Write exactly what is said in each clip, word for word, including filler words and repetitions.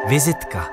Vizitka.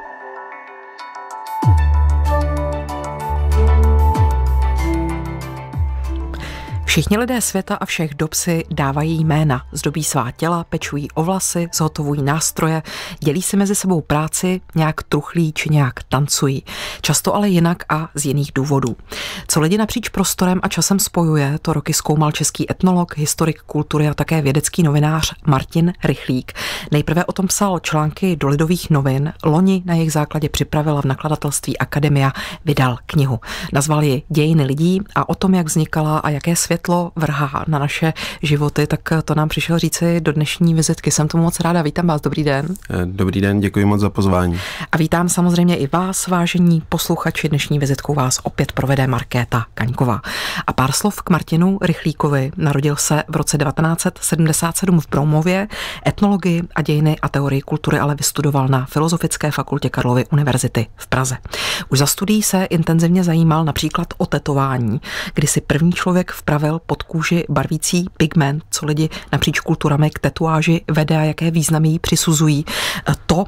Všichni lidé světa a všech dob si dávají jména, zdobí svá těla, pečují o vlasy, zhotovují nástroje, dělí si mezi sebou práci, nějak truchlí či nějak tancují. Často ale jinak a z jiných důvodů. Co lidi napříč prostorem a časem spojuje, to roky zkoumal český etnolog, historik kultury a také vědecký novinář Martin Rychlík. Nejprve o tom psal články do Lidových novin, loni na jejich základě připravila v nakladatelství Akademia, vydal knihu. Nazval ji Dějiny lidí a o tom, jak vznikala a jaké světlo vrhá na naše životy, tak to nám přišel říci do dnešní vizitky. Jsem tomu moc ráda. Vítám vás. Dobrý den. Dobrý den, děkuji moc za pozvání. A vítám samozřejmě i vás, vážení posluchači. Dnešní vizitkou vás opět provede Markéta Kaňková. A pár slov k Martinu Rychlíkovi. Narodil se v roce devatenáct set sedmdesát sedm v Broumově. Etnologii a dějiny a teorii kultury ale vystudoval na Filozofické fakultě Karlovy univerzity v Praze. Už za studií se intenzivně zajímal například o tetování, kdy si první člověk vpravil pod kůži barvící pigment, co lidi napříč kulturami k tetuáži vede a jaké významy jí přisuzují. To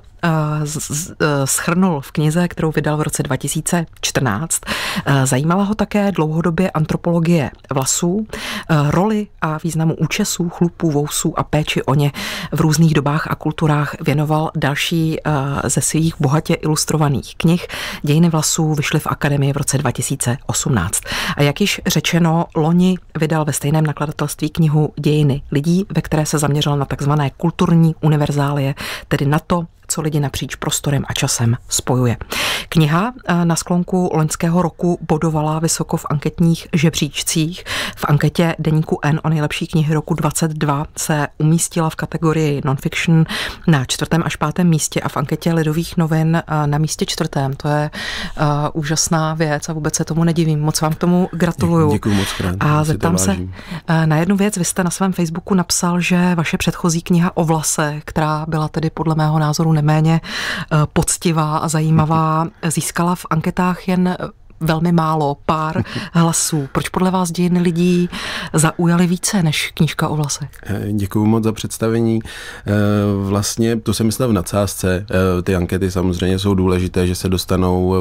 shrnul v knize, kterou vydal v roce dva tisíce čtrnáct. Zajímala ho také dlouhodobě antropologie vlasů, roli a významu účesů, chlupů, vousů a péči o ně v různých dobách a kulturách věnoval další ze svých bohatě ilustrovaných knih. Dějiny vlasů vyšly v Akademii v roce dva tisíce osmnáct. A jak již řečeno, loni vydal ve stejném nakladatelství knihu Dějiny lidí, ve které se zaměřil na takzvané kulturní univerzálie, tedy na to, co lidi napříč prostorem a časem spojuje. Kniha na sklonku loňského roku bodovala vysoko v anketních žebříčcích. V anketě deníku N o nejlepší knihy roku dvacet dva se umístila v kategorii non-fiction na čtvrtém až pátém místě a v anketě Lidových novin na místě čtvrtém. To je uh, úžasná věc a vůbec se tomu nedivím. Moc vám k tomu gratuluju. Děkuji moc krát. A zeptám se uh, na jednu věc. Vy jste na svém Facebooku napsal, že vaše předchozí kniha o vlasech, která byla tedy podle mého názoru neméně poctivá a zajímavá, získala v anketách jen velmi málo, pár hlasů. Proč podle vás Dějiny lidí zaujaly více než knížka o vlasech? Děkuju moc za představení. Vlastně to jsem myslel v nadsázce. Ty ankety samozřejmě jsou důležité, že se dostanou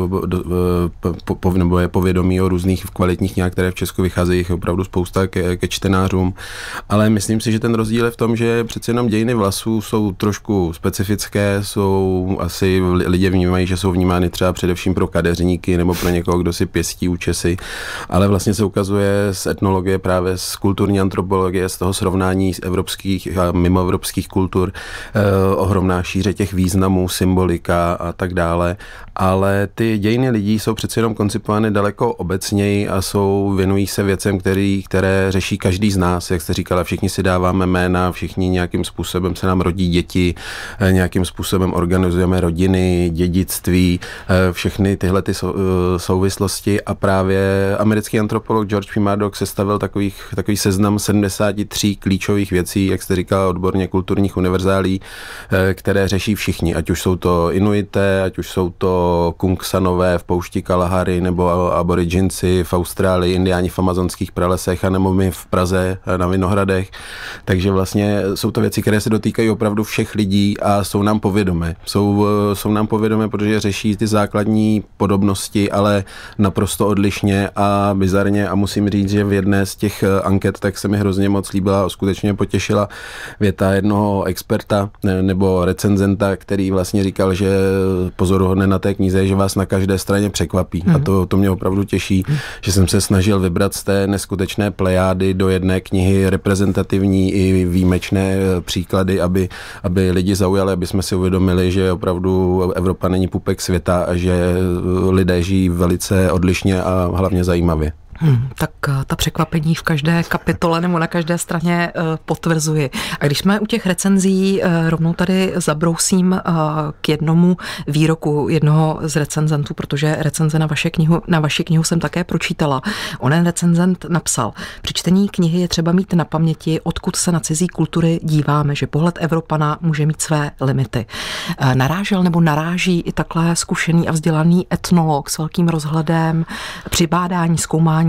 nebo je povědomí o různých kvalitních knihách, které v Česku vycházejí, jich opravdu spousta ke, ke čtenářům. Ale myslím si, že ten rozdíl je v tom, že přece jenom dějiny vlasů jsou trošku specifické, jsou asi lidé vnímají, že jsou vnímány třeba především pro kadeřníky nebo pro někoho, kdo si pěstí účesy, ale vlastně se ukazuje z etnologie, právě z kulturní antropologie, z toho srovnání z evropských a mimoevropských kultur, eh, ohromná šíře těch významů, symbolika a tak dále, ale ty dějiny lidí jsou přece jenom koncipovány daleko obecněji a jsou, věnují se věcem, který, které řeší každý z nás, jak jste říkala, všichni si dáváme jména, všichni nějakým způsobem se nám rodí děti, eh, nějakým způsobem organizujeme rodiny, dědictví, eh, všechny tyhle ty sou, souvislosti a právě americký antropolog George P. Murdoch sestavil takových, takový seznam sedmdesát tři klíčových věcí, jak jste říkala odborně, kulturních univerzálí, které řeší všichni, ať už jsou to Inuité, ať už jsou to Kungsanové v poušti Kalahary, nebo aboriginci v Austrálii, indiáni v amazonských pralesech, anebo my v Praze na Vinohradech. Takže vlastně jsou to věci, které se dotýkají opravdu všech lidí a jsou nám povědomé. Jsou, jsou nám povědomé, protože řeší ty základní podobnosti, ale naprosto odlišně a bizarně a musím říct, že v jedné z těch anket tak se mi hrozně moc líbila a skutečně potěšila věta jednoho experta nebo recenzenta, který vlastně říkal, že pozoruhodné na té knize je, že vás na každé straně překvapí mm. a to, to mě opravdu těší, mm. že jsem se snažil vybrat z té neskutečné plejády do jedné knihy reprezentativní i výjimečné příklady, aby, aby lidi zaujali, aby jsme si uvědomili, že opravdu Evropa není pupek světa a že lidé žijí velice odlišně a hlavně zajímavě. Hmm, tak ta překvapení v každé kapitole nebo na každé straně uh, potvrzuji. A když jsme u těch recenzí, uh, rovnou tady zabrousím uh, k jednomu výroku jednoho z recenzentů, protože recenze na, vaše knihu, na vaši knihu jsem také pročítala. Onen recenzent napsal: při čtení knihy je třeba mít na paměti, odkud se na cizí kultury díváme, že pohled Evropana může mít své limity. Uh, narážel nebo naráží i takhle zkušený a vzdělaný etnolog s velkým rozhledem při bádání, zkoumání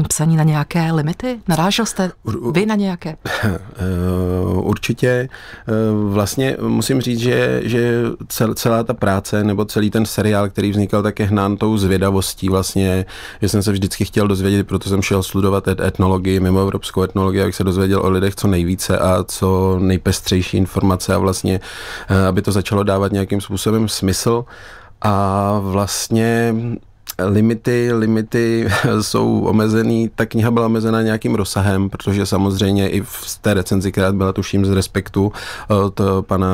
psaní na nějaké limity? Narážel jste vy na nějaké? Určitě. Vlastně musím říct, že, že celá ta práce nebo celý ten seriál, který vznikal, tak je hnán tou zvědavostí vlastně, že jsem se vždycky chtěl dozvědět, proto jsem šel studovat etnologii, mimo evropskou etnologii, abych se dozvěděl o lidech co nejvíce a co nejpestřejší informace a vlastně, aby to začalo dávat nějakým způsobem smysl. A vlastně Limity, limity jsou omezený, ta kniha byla omezena nějakým rozsahem, protože samozřejmě i v té recenzi, která byla tuším z Respektu od pana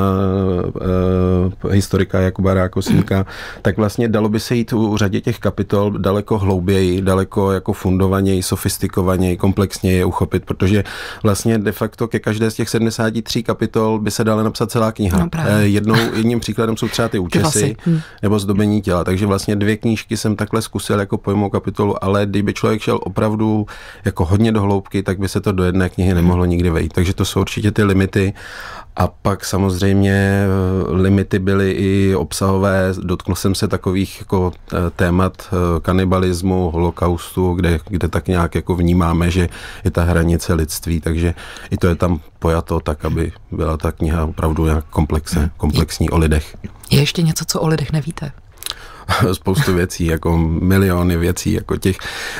uh, historika Jakuba Rákosínka, tak vlastně dalo by se jít u řadě těch kapitol daleko hlouběji, daleko jako fundovaněji, sofistikovaněji, komplexněji je uchopit, protože vlastně de facto ke každé z těch sedmdesáti tří kapitol by se dala napsat celá kniha. No, Jednou, jedním příkladem jsou třeba ty účesy nebo zdobení těla, takže vlastně dvě knížky jsem tak zkusil jako pojmou kapitolu, ale kdyby člověk šel opravdu jako hodně do hloubky, tak by se to do jedné knihy nemohlo nikdy vejít. Takže to jsou určitě ty limity. A pak samozřejmě limity byly i obsahové. Dotknul jsem se takových jako témat kanibalismu, holokaustu, kde, kde tak nějak jako vnímáme, že je ta hranice lidství, takže i to je tam pojato tak, aby byla ta kniha opravdu nějak komplexní, komplexní o lidech. Je ještě něco, co o lidech nevíte? Spoustu věcí, jako miliony věcí, jako těch.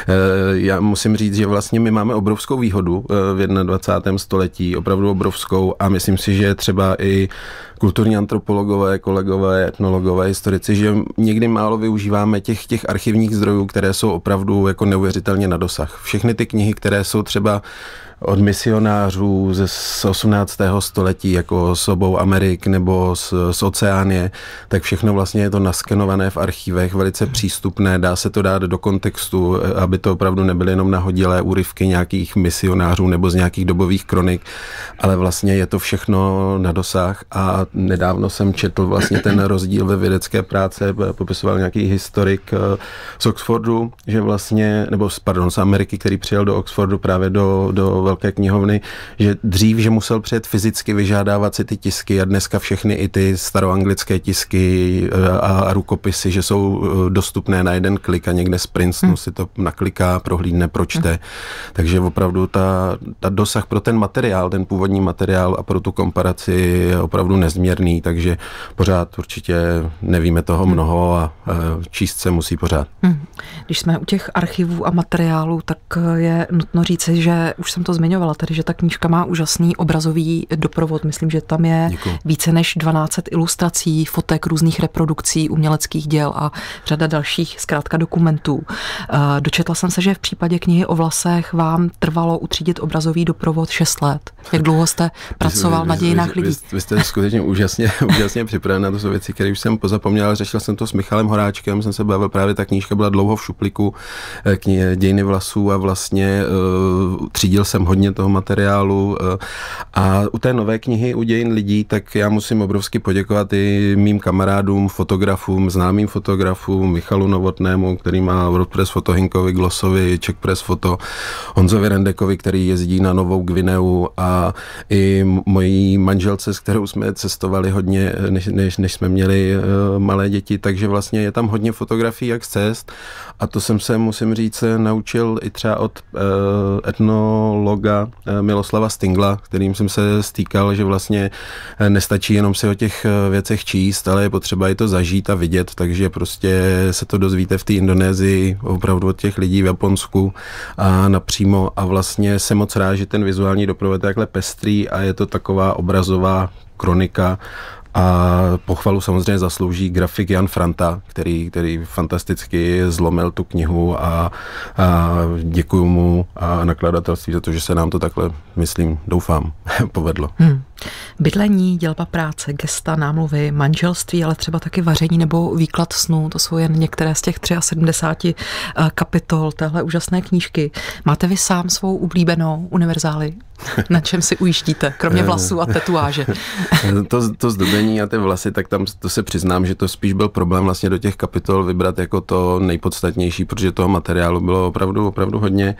Já musím říct, že vlastně my máme obrovskou výhodu v dvacátém prvním století, opravdu obrovskou a myslím si, že třeba i kulturní antropologové, kolegové, etnologové, historici, že někdy málo využíváme těch, těch archivních zdrojů, které jsou opravdu jako neuvěřitelně na dosah. Všechny ty knihy, které jsou třeba od misionářů ze osmnáctého století, jako z obou Amerik nebo z, z Oceánie, tak všechno vlastně je to naskenované v archívech, velice přístupné, dá se to dát do kontextu, aby to opravdu nebyly jenom nahodilé úryvky nějakých misionářů nebo z nějakých dobových kronik, ale vlastně je to všechno na dosah a nedávno jsem četl vlastně ten rozdíl ve vědecké práce, popisoval nějaký historik z Oxfordu, že vlastně, nebo pardon, z Ameriky, který přijel do Oxfordu právě do, do velké knihovny, že dřív, že musel přijet fyzicky vyžádávat si ty tisky a dneska všechny i ty staroanglické tisky a, a rukopisy, že jsou dostupné na jeden klik a někde z Princetonu hmm. si to nakliká, prohlídne, pročte. Hmm. Takže opravdu ta, ta dosah pro ten materiál, ten původní materiál a pro tu komparaci je opravdu nezměrný, takže pořád určitě nevíme toho mnoho a, a číst se musí pořád. Hmm. Když jsme u těch archivů a materiálů, tak je nutno říci, že už jsem to zmiňovala, tedy, že ta knížka má úžasný obrazový doprovod. Myslím, že tam je Děkuji. více než dvanáct set ilustrací, fotek, různých reprodukcí, uměleckých děl a řada dalších zkrátka dokumentů. Dočetla jsem se, že v případě knihy o vlasech vám trvalo utřídit obrazový doprovod šest let. Jak dlouho jste pracoval vy, vy, na dějinách vy, lidí? Vy, vy jste skutečně úžasně, úžasně připraven. To jsou věci, které už jsem pozapomněl. Řešil jsem to s Michalem Horáčkem, jsem se bavil, právě ta knížka byla dlouho v šuplíku knihy Dějiny vlasů a vlastně uh, třídil jsem hodně toho materiálu uh, a u té nové knihy U dějin lidí, tak já musím obrovsky poděkovat i mým kamarádům, fotografům, známým fotografům, Michalu Novotnému, který má WordPress Foto, Hinkovi Glossovi, Czech Press Foto, Honzovi Rendekovi, který jezdí na Novou Gvineu a i mojí manželce, s kterou jsme cestovali hodně, než, než, než jsme měli uh, malé děti, takže vlastně je tam hodně fotografií jak z cest a to jsem se, musím říct, naučil i třeba od uh, etnologa uh, Miloslava Stingla, kterým jsem se stýkal, že vlastně nestačí jenom si o těch věcech číst, ale je potřeba i to zažít a vidět, takže prostě se to dozvíte v té Indonésii, opravdu od těch lidí v Japonsku a napřímo a vlastně jsem moc rád, že ten vizuální doprovod je takhle pestrý a je to taková obrazová kronika. A pochvalu samozřejmě zaslouží grafik Jan Franta, který, který fantasticky zlomil tu knihu a, a děkuju mu a nakladatelství za to, že se nám to takhle, myslím, doufám, povedlo. Hmm. Bydlení, dělba práce, gesta, námluvy, manželství, ale třeba taky vaření nebo výklad snů, to jsou jen některé z těch sedmdesáti tři kapitol téhle úžasné knížky. Máte vy sám svou oblíbenou univerzáli? Na čem si ujíždíte, kromě vlasů a tetuáže? to, to zdobení a ty vlasy, tak tam to se přiznám, že to spíš byl problém vlastně do těch kapitol vybrat jako to nejpodstatnější, protože toho materiálu bylo opravdu, opravdu hodně.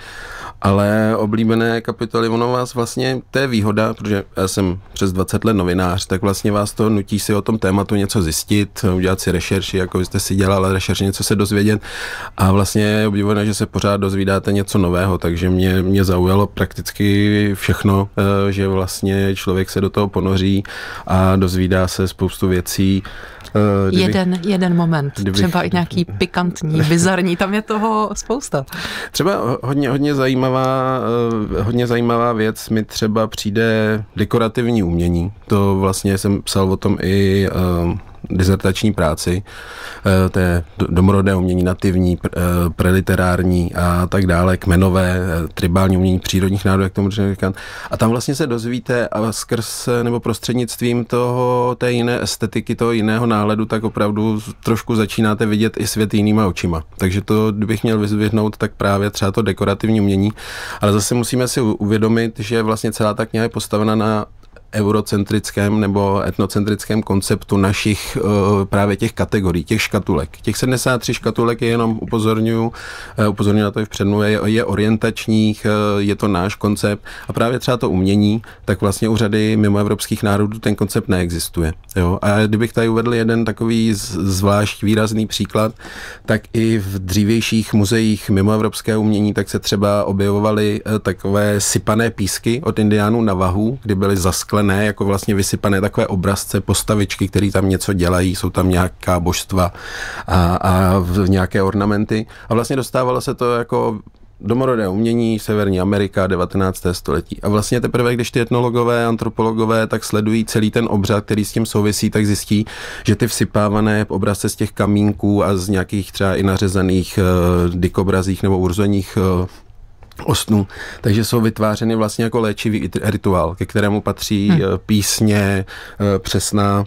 Ale oblíbené kapitoly, ono vás vlastně, to je výhoda, protože já jsem přes dvacet let novinář, tak vlastně vás to nutí si o tom tématu něco zjistit, udělat si rešerši, jako jste si dělal rešerši, něco se dozvědět a vlastně je obdivuhodné, že se pořád dozvídáte něco nového, takže mě, mě zaujalo prakticky všechno, že vlastně člověk se do toho ponoří a dozvídá se spoustu věcí. Kdyby, jeden, jeden moment, kdyby, třeba i nějaký pikantní, bizarní, tam je toho spousta. Třeba hodně, hodně zajímavá, hodně zajímavá věc mi třeba přijde dekorativní umění. To vlastně jsem psal o tom i dizertační práci, to je domorodé umění, nativní, preliterární a tak dále, kmenové, tribální umění přírodních národů, jak tomu říkám. A tam vlastně se dozvíte a skrz nebo prostřednictvím toho, té jiné estetiky, toho jiného náhledu, tak opravdu trošku začínáte vidět i svět jinýma očima. Takže to, kdybych měl vyzvěhnout, tak právě třeba to dekorativní umění. Ale zase musíme si uvědomit, že vlastně celá ta kniha je postavena na eurocentrickém nebo etnocentrickém konceptu našich právě těch kategorií, těch škatulek. Těch sedmdesát tři škatulek je jenom, upozorňuji, upozorňuji na to i v předmluvě, je, je orientačních, je to náš koncept a právě třeba to umění, tak vlastně u řady mimoevropských národů ten koncept neexistuje. Jo? A kdybych tady uvedl jeden takový zvlášť výrazný příklad, tak i v dřívějších muzeích mimoevropského umění tak se třeba objevovaly takové sypané písky od indiánů Navahu, kdy byly zasklené ne, jako vlastně vysypané takové obrazce, postavičky, které tam něco dělají, jsou tam nějaká božstva a, a nějaké ornamenty. A vlastně dostávalo se to jako domorodé umění, Severní Amerika, devatenácté století. A vlastně teprve, když ty etnologové, antropologové tak sledují celý ten obřad, který s tím souvisí, tak zjistí, že ty vsypávané obrazce z těch kamínků a z nějakých třeba i nařezaných uh, dikobrazích nebo urzoních uh, ostnů, takže jsou vytvářeny vlastně jako léčivý rituál, ke kterému patří hmm. písně, přesná,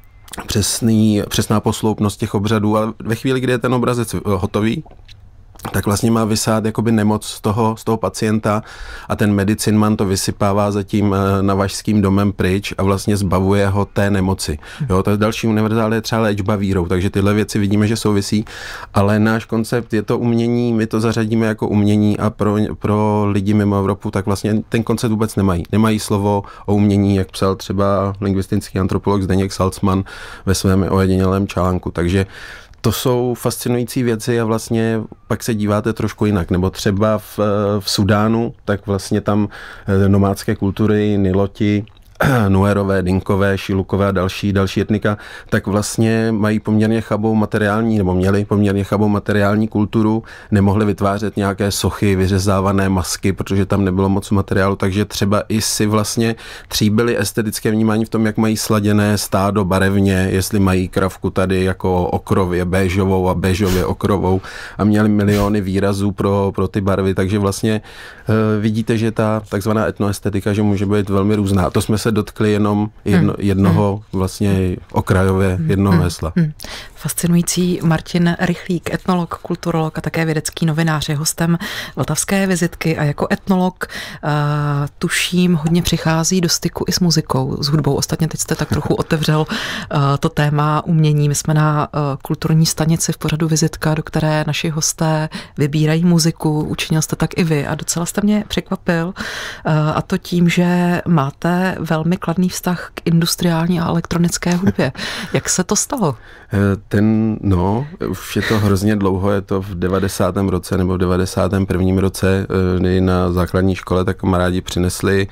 přesný, přesná posloupnost těch obřadů a ve chvíli, kdy je ten obrazec hotový, tak vlastně má vysát jakoby nemoc z toho, z toho pacienta a ten medicinman to vysypává za tím navažským domem pryč a vlastně zbavuje ho té nemoci. Jo, to je další univerzál, je třeba léčba vírou, takže tyhle věci vidíme, že souvisí, ale náš koncept je to umění, my to zařadíme jako umění a pro, pro lidi mimo Evropu, tak vlastně ten koncept vůbec nemají. Nemají slovo o umění, jak psal třeba lingvistický antropolog Zdeněk Salcman ve svém ojedinělém článku, takže to jsou fascinující věci a vlastně pak se díváte trošku jinak. Nebo třeba v, v Sudánu, tak vlastně tam nomádské kultury, Niloti, Nuerové, Dinkové, Šilukové a další, další etnika, tak vlastně mají poměrně chabou materiální, nebo měli poměrně chabou materiální kulturu, nemohli vytvářet nějaké sochy, vyřezávané masky, protože tam nebylo moc materiálu, takže třeba i si vlastně tříbili estetické vnímání v tom, jak mají sladěné stádo barevně, jestli mají kravku tady jako okrově béžovou a béžově okrovou a měli miliony výrazů pro, pro ty barvy, takže vlastně e, vidíte, že ta takzvaná etnoestetika, že může být velmi různá. To jsme se dotkli jenom jedno, jednoho vlastně okrajově, jednoho hesla. Fascinující Martin Rychlík, etnolog, kulturolog a také vědecký novinář, je hostem Vltavské vizitky a jako etnolog uh, tuším hodně přichází do styku i s muzikou, s hudbou. Ostatně teď jste tak trochu otevřel uh, to téma umění. My jsme na uh, kulturní stanici v pořadu Vizitka, do které naši hosté vybírají muziku. Učinil jste tak i vy a docela jste mě překvapil. Uh, a to tím, že máte velmi kladný vztah k industriální a elektronické hudbě. Jak se to stalo? Ten, no, už je to hrozně dlouho, je to v devadesátém roce nebo v devadesátém prvním roce, kdy na základní škole tak kamarádi přinesli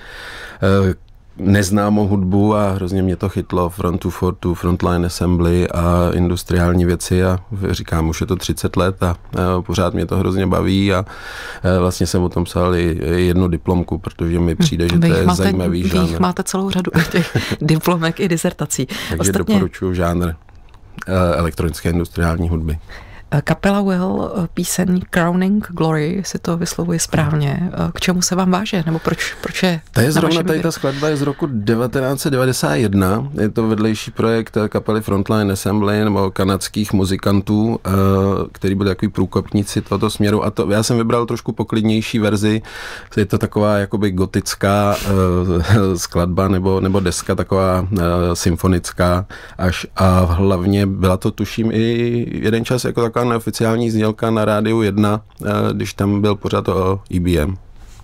neznámou hudbu a hrozně mě to chytlo, Front two forty, Frontline Assembly a industriální věci a říkám, už je to třicet let a pořád mě to hrozně baví a vlastně jsem o tom psal i jednu diplomku, protože mi přijde, že vy to je máte, zajímavý žánr. Vy máte celou řadu těch diplomek i disertací. Takže Ostatně doporučuji žánr elektronické industriální hudby. Kapela Will, píseň Crowning Glory, si to vyslovuje správně. K čemu se vám váže? Nebo proč, proč je? To je zrovna tady ta skladba je z roku devatenáct set devadesát jedna. Je to vedlejší projekt kapely Frontline Assembly nebo kanadských muzikantů, který byli takový průkopníci tohoto směru. A to, já jsem vybral trošku poklidnější verzi. Je to taková jakoby gotická skladba nebo, nebo deska, taková symfonická až. A hlavně byla to, tuším, i jeden čas jako taková neoficiální znělka na Rádiu jedna, když tam byl pořád o E B M.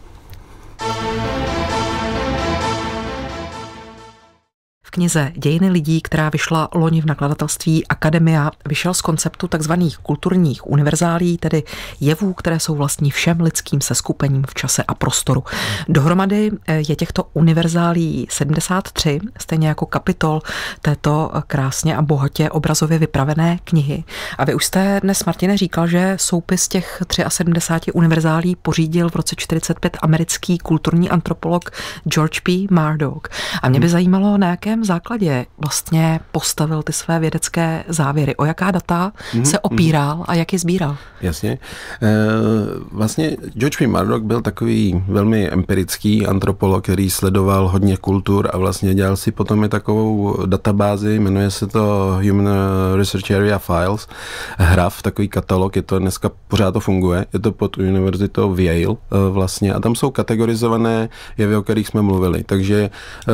V knize Dějiny lidí, která vyšla loni v nakladatelství Akademia, vyšel z konceptu takzvaných kulturních univerzálí, tedy jevů, které jsou vlastní všem lidským seskupením v čase a prostoru. Dohromady je těchto univerzálí sedmdesát tři, stejně jako kapitol této krásně a bohatě obrazově vypravené knihy. A vy už jste dnes, Martine, říkal, že soupis těch sedmdesáti tři univerzálí pořídil v roce čtyřicet pět americký kulturní antropolog George P. Murdoch. A mě by zajímalo, na jakém základě vlastně postavil ty své vědecké závěry. O jaká data mm-hmm. se opíral a jak je sbíral? Jasně. E, vlastně George P. Murdoch byl takový velmi empirický antropolog, který sledoval hodně kultur a vlastně dělal si potom i takovou databázi, jmenuje se to Human Research Area Files, H R A F, takový katalog, je to dneska pořád to funguje, je to pod univerzitou v Yale vlastně a tam jsou kategorizované jevy, o kterých jsme mluvili, takže e,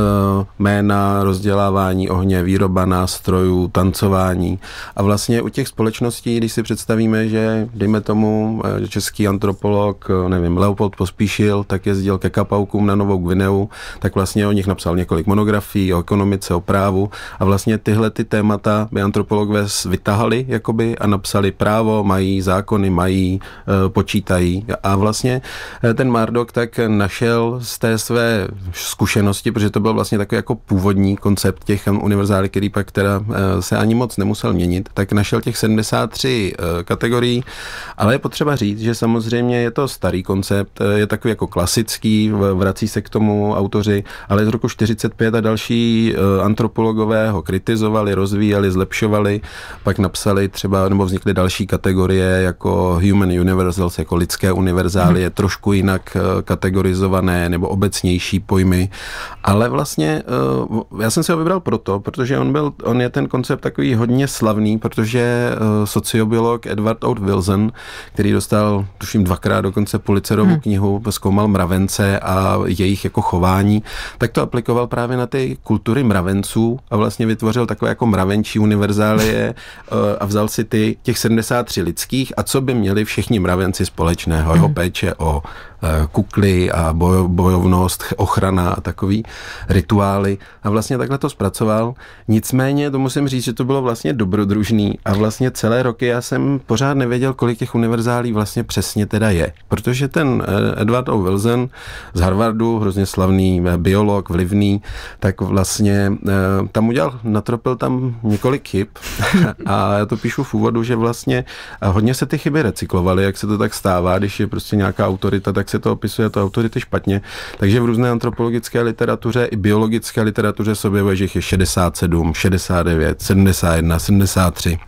jména, rozdělávání ohně, výroba nástrojů, tancování. A vlastně u těch společností, když si představíme, že dejme tomu český antropolog, nevím, Leopold Pospíšil, tak jezdil ke Kapaukům na Novou Gvineu, tak vlastně o nich napsal několik monografií o ekonomice, o právu a vlastně tyhle ty témata by antropologové vytahali jakoby a napsali právo, mají zákony, mají, počítají a vlastně ten Murdoch tak našel z té své zkušenosti, protože to byl vlastně takový jako původní koncept těch univerzálí, který pak teda se ani moc nemusel měnit, tak našel těch sedmdesát tři kategorií, ale je potřeba říct, že samozřejmě je to starý koncept, je takový jako klasický, vrací se k tomu autoři, ale z roku čtyřicet pět a další antropologové ho kritizovali, rozvíjeli, zlepšovali, pak napsali třeba, nebo vznikly další kategorie jako Human Universals, jako lidské univerzály, je trošku jinak kategorizované nebo obecnější pojmy, ale vlastně já jsem si ho vybral proto, protože on byl, on je ten koncept takový hodně slavný, protože sociobiolog Edward O. Wilson, který dostal, tuším, dvakrát dokonce Pulitzerovu hmm. knihu, zkoumal mravence a jejich jako chování, tak to aplikoval právě na ty kultury mravenců a vlastně vytvořil takové jako mravenčí univerzálie a vzal si ty těch sedmdesát tři lidských a co by měli všichni mravenci společného, jeho péče o kukly a boj, bojovnost, ochrana a takový rituály a vlastně takhle to zpracoval. Nicméně to musím říct, že to bylo vlastně dobrodružný a vlastně celé roky já jsem pořád nevěděl, kolik těch univerzálí vlastně přesně teda je. Protože ten Edward O. Wilson z Harvardu, hrozně slavný biolog, vlivný, tak vlastně tam udělal, natropil tam několik chyb a já to píšu v úvodu, že vlastně hodně se ty chyby recyklovaly, jak se to tak stává, když je prostě nějaká autorita, tak se to opisuje to autority špatně. Takže v různé antropologické literatuře i biologické literatuře se objevuje, že jich je šedesát sedm, šedesát devět, sedmdesát jedna, sedmdesát tři.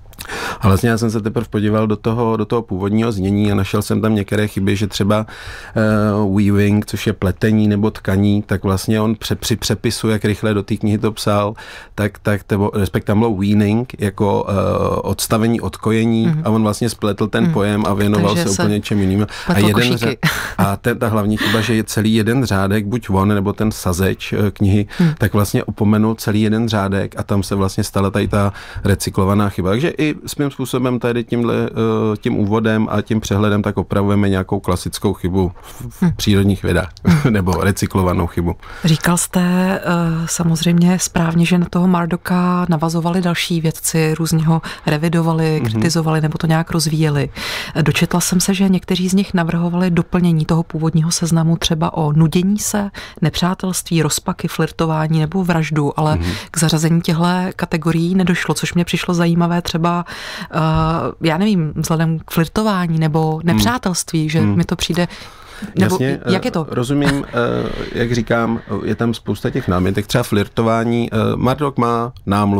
A vlastně já jsem se teprve podíval do toho, do toho původního znění a našel jsem tam některé chyby, že třeba uh, weaving, což je pletení nebo tkaní, tak vlastně on pře, při přepisu, jak rychle do té knihy to psal, tak, tak tebo, respektive tam bylo weaning, jako uh, odstavení, odkojení mm-hmm. a on vlastně spletl ten mm. pojem a věnoval Takže se úplně čem jiným. A, jeden řád, a te, ta hlavní chyba, že je celý jeden řádek, buď on nebo ten sazeč knihy, mm. tak vlastně opomenul celý jeden řádek a tam se vlastně stala tady ta recyklovaná chyba. Takže i svým způsobem tady tímhle, tím úvodem a tím přehledem tak opravujeme nějakou klasickou chybu v přírodních vědách, nebo recyklovanou chybu. Říkal jste samozřejmě správně, že na toho Murdocha navazovali další vědci, různě ho revidovali, kritizovali nebo to nějak rozvíjeli. Dočetla jsem se, že někteří z nich navrhovali doplnění toho původního seznamu třeba o nudění se, nepřátelství, rozpaky, flirtování nebo vraždu, ale mm. k zařazení těchto kategorií nedošlo, což mě přišlo zajímavé třeba Uh, já nevím, vzhledem k flirtování nebo nepřátelství, hmm. že hmm. mi to přijde. Nebo Jasně, jak je to? Rozumím, jak říkám, je tam spousta těch námětek, třeba flirtování. Murdoch má námluvy.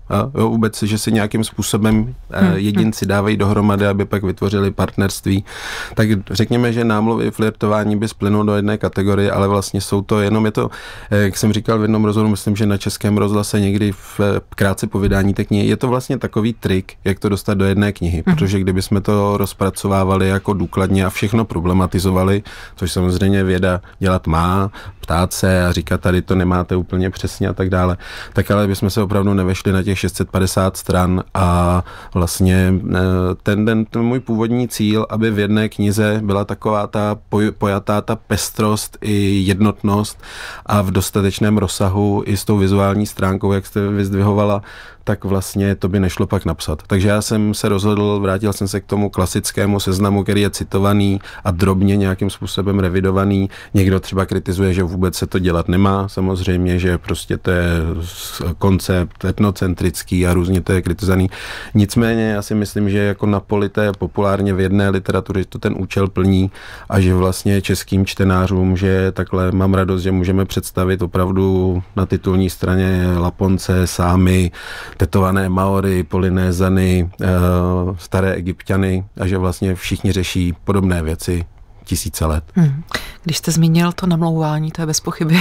A jo, vůbec, že si nějakým způsobem hmm. jedinci dávají dohromady, aby pak vytvořili partnerství. Tak řekněme, že námluvy flirtování by splynou do jedné kategorie, ale vlastně jsou to jenom, je to, jak jsem říkal v jednom rozhovoru, myslím, že na Českém rozhlase někdy v krátce po vydání té knihy, je to vlastně takový trik, jak to dostat do jedné knihy, hmm. protože kdyby jsme to rozpracovávali jako důkladně a všechno problematizovali, což samozřejmě věda dělat má, ptát se a říkat, tady to nemáte úplně přesně a tak dále, tak ale bychom se opravdu nevešli na těch šest set padesát stran a vlastně ten, ten, ten můj původní cíl, aby v jedné knize byla taková ta poj, pojatá ta pestrost i jednotnost a v dostatečném rozsahu i s tou vizuální stránkou, jak jste vyzdvihovala, tak vlastně to by nešlo pak napsat. Takže já jsem se rozhodl, vrátil jsem se k tomu klasickému seznamu, který je citovaný a drobně nějakým způsobem revidovaný. Někdo třeba kritizuje, že vůbec se to dělat nemá, samozřejmě, že prostě to je koncept etnocentrický a různě to je kritizovaný. Nicméně já si myslím, že jako na poli té populárně vědné literatury to ten účel plní a že vlastně českým čtenářům, že takhle mám radost, že můžeme představit opravdu na titulní straně Laponce, Sámy, tetované Maory, Polynézany, staré Egypťany a že vlastně všichni řeší podobné věci tisíce let. Hmm. Když jste zmínil to namlouvání, to je bez pochyby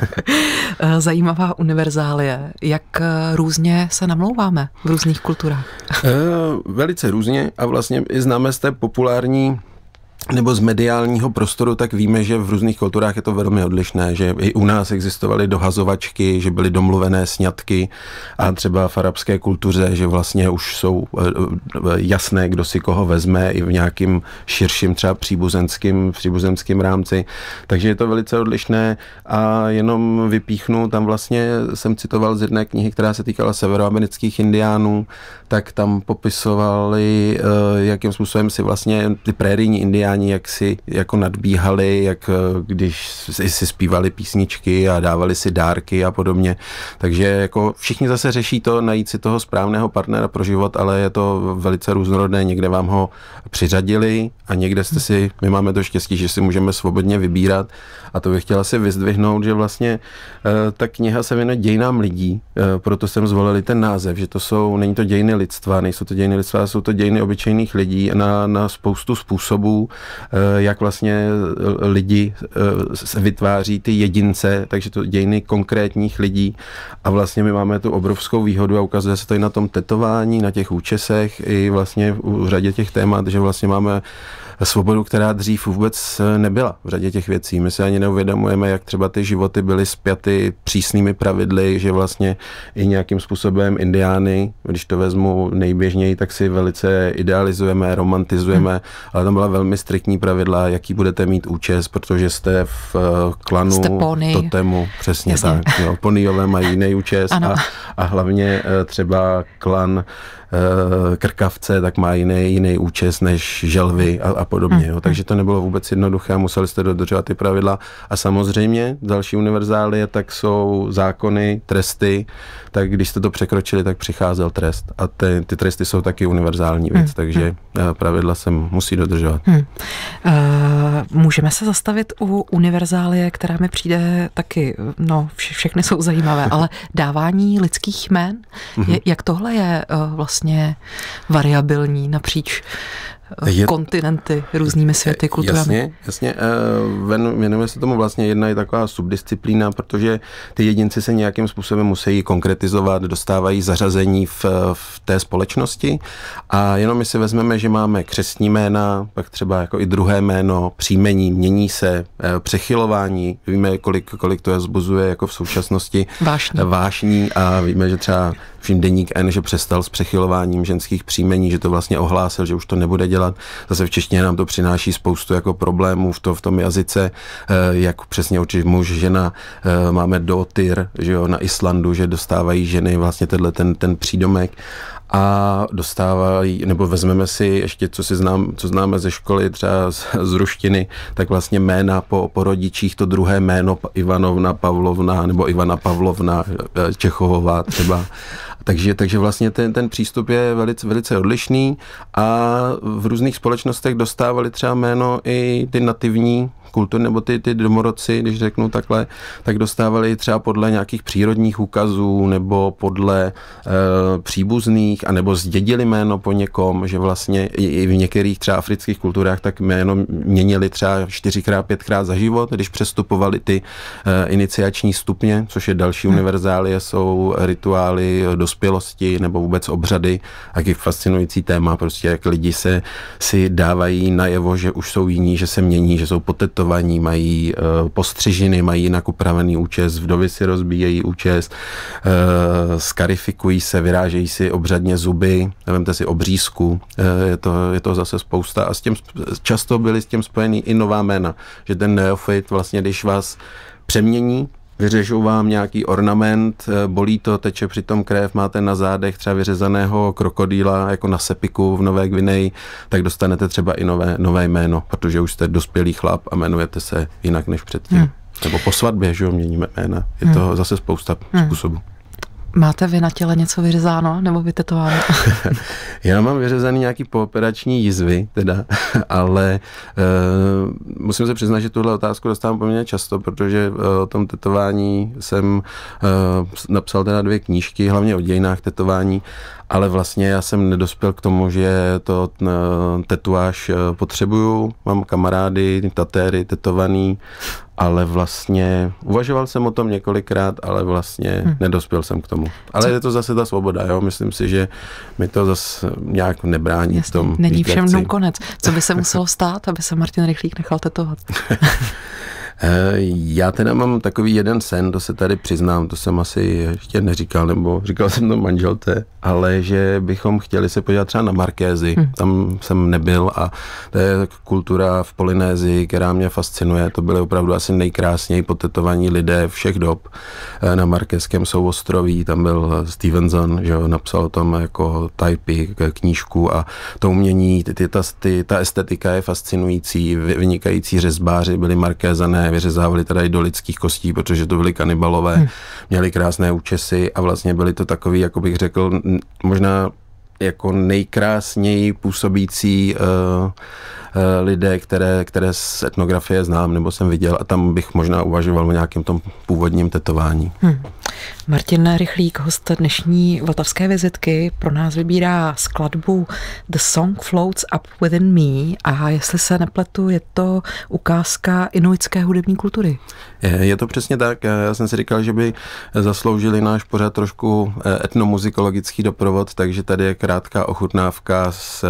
zajímavá univerzálie. Jak různě se namlouváme v různých kulturách? Velice různě a vlastně i známe z té populární nebo z mediálního prostoru, tak víme, že v různých kulturách je to velmi odlišné, že i u nás existovaly dohazovačky, že byly domluvené sňatky a třeba v arabské kultuře, že vlastně už jsou jasné, kdo si koho vezme i v nějakým širším třeba příbuzenským, příbuzenským rámci. Takže je to velice odlišné a jenom vypíchnu, tam vlastně jsem citoval z jedné knihy, která se týkala severoamerických indiánů, tak tam popisovali, jakým způsobem si vlastně ty prérijní indiáni jak si jako nadbíhali, jak když si, si zpívali písničky a dávali si dárky a podobně. Takže jako všichni zase řeší to, najít si toho správného partnera pro život, ale je to velice různorodné. Někde vám ho přiřadili a někde jste si, my máme to štěstí, že si můžeme svobodně vybírat a to bych chtěla si vyzdvihnout, že vlastně ta kniha se věnuje dějinám lidí, proto jsem zvolili ten název, že to jsou, není to dějiny lidstva, nejsou to dějiny lidstva, jsou to dějiny obyčejných lidí na, na spoustu způsobů, jak vlastně lidi se vytváří ty jedince, takže to dějiny konkrétních lidí a vlastně my máme tu obrovskou výhodu a ukazuje se to i na tom tetování, na těch účesech i vlastně v řadě těch témat, že vlastně máme svobodu, která dřív vůbec nebyla v řadě těch věcí. My se ani neuvědomujeme, jak třeba ty životy byly spjaty přísnými pravidly, že vlastně i nějakým způsobem indiány, když to vezmu nejběžněji, tak si velice idealizujeme, romantizujeme, hmm. ale tam byla velmi striktní pravidla, jaký budete mít účes, protože jste v klanu totemu, přesně Jasně. tak. Jo, Ponijové mají jiný účes a, a hlavně třeba klan Krkavce, tak má jiný, jiný účes než želvy a, a podobně. Jo. Takže to nebylo vůbec jednoduché, museli jste dodržovat ty pravidla. A samozřejmě další univerzálie, tak jsou zákony, tresty, tak když jste to překročili, tak přicházel trest. A ty, ty tresty jsou taky univerzální věc, hmm. takže pravidla se musí dodržovat. Hmm. Uh, můžeme se zastavit u univerzálie, která mi přijde taky, no vše, všechny jsou zajímavé, ale dávání lidských jmén, je, jak tohle je uh, vlastně variabilní napříč je, kontinenty, různými světy, kulturami. Jasně, jasně. Věnujeme se tomu vlastně jedna je taková subdisciplína, protože ty jedinci se nějakým způsobem musí konkretizovat, dostávají zařazení v, v té společnosti a jenom my si vezmeme, že máme křestní jména, pak třeba jako i druhé jméno, příjmení, mění se, přechylování, víme, kolik, kolik to je vzbuzuje jako v současnosti vášní, vášní a víme, že třeba všim deník N, že přestal s přechylováním ženských příjmení, že to vlastně ohlásil, že už to nebude dělat. Zase v češtině nám to přináší spoustu jako problémů v, to, v tom jazyce, jak přesně určitě muž, žena, máme dotyr, že jo, na Islandu, že dostávají ženy vlastně tenhle ten, ten přídomek a dostávají, nebo vezmeme si ještě, co si znám, co známe ze školy, třeba z, z ruštiny, tak vlastně jména po, po rodičích, to druhé jméno Ivanovna, Pavlovna, nebo Ivana Pavlovna, Čechovová třeba. Takže, takže vlastně ten, ten přístup je velice, velice odlišný a v různých společnostech dostávali třeba jméno i ty nativní kultur, nebo ty, ty domorodci, když řeknu takhle, tak dostávali třeba podle nějakých přírodních úkazů, nebo podle e, příbuzných, anebo zdědili jméno po někom, že vlastně i, i v některých třeba afrických kulturách tak jméno měnili třeba čtyřikrát, pětkrát za život, když přestupovali ty e, iniciační stupně, což je další hmm. univerzálie, jsou rituály dospělosti nebo vůbec obřady, taky fascinující téma, prostě jak lidi se si dávají najevo, že už jsou jiní, že se mění, že jsou potetovaní, mají uh, postřižiny, mají jinak upravený účes, vdovy si rozbíjejí účes, uh, skarifikují se, vyrážejí si obřadně zuby, vemte si obřízku, uh, je, to, je to zase spousta a s tím často byly s tím spojený i nová jména, že ten neofit vlastně, když vás přemění, vyřežou vám nějaký ornament, bolí to, teče přitom krev, máte na zádech třeba vyřezaného krokodýla jako na Sepiku v Nové Gvineji, tak dostanete třeba i nové, nové jméno, protože už jste dospělý chlap a jmenujete se jinak než předtím. Hmm. Nebo po svatbě, že jo, měníme jména. Je hmm. to zase spousta hmm. způsobů. Máte vy na těle něco vyřezáno nebo vytetováno? Já mám vyřezaný nějaký pooperační jizvy, teda, ale uh, musím se přiznat, že tuhle otázku dostávám poměrně často, protože uh, o tom tetování jsem uh, napsal teda dvě knížky, hlavně o dějinách tetování, ale vlastně já jsem nedospěl k tomu, že to uh, tetuáž uh, potřebuju. Mám kamarády, tatéry, tetovaný, ale vlastně uvažoval jsem o tom několikrát, ale vlastně hmm. nedospěl jsem k tomu. Ale Co? Je to zase ta svoboda, jo? Myslím si, že mi to zase nějak nebrání. Jasně, v tom. Není všem dnou konec. Co by se muselo stát, aby se Martin Rychlík nechal tetovat? Já teda mám takový jeden sen, to se tady přiznám, to jsem asi ještě neříkal, nebo říkal jsem to manželce, ale že bychom chtěli se podívat třeba na Markézy, hmm. tam jsem nebyl a to je kultura v Polynésii, která mě fascinuje, to byly opravdu asi nejkrásněji potetovaní lidé všech dob. Na Markézském souostroví, tam byl Stevenson, že napsal o tom jako typy, knížku a to umění, ty, ty, ta, ty, ta estetika je fascinující, vynikající řezbáři byli Markézané, vyřezávali teda i do lidských kostí, protože to byli kanibalové, hmm. měli krásné účesy a vlastně byli to takový, jako bych řekl, možná jako nejkrásněji působící uh, uh, lidé, které, které z etnografie znám, nebo jsem viděl a tam bych možná uvažoval o nějakém tom původním tetování. Hmm. Martin Rychlík, host dnešní Vltavské vizitky, pro nás vybírá skladbu The Song Floats Up Within Me a jestli se nepletu, je to ukázka inuitské hudební kultury. Je, je to přesně tak. Já jsem si říkal, že by zasloužili náš pořad trošku etnomuzikologický doprovod, takže tady je krátká ochutnávka z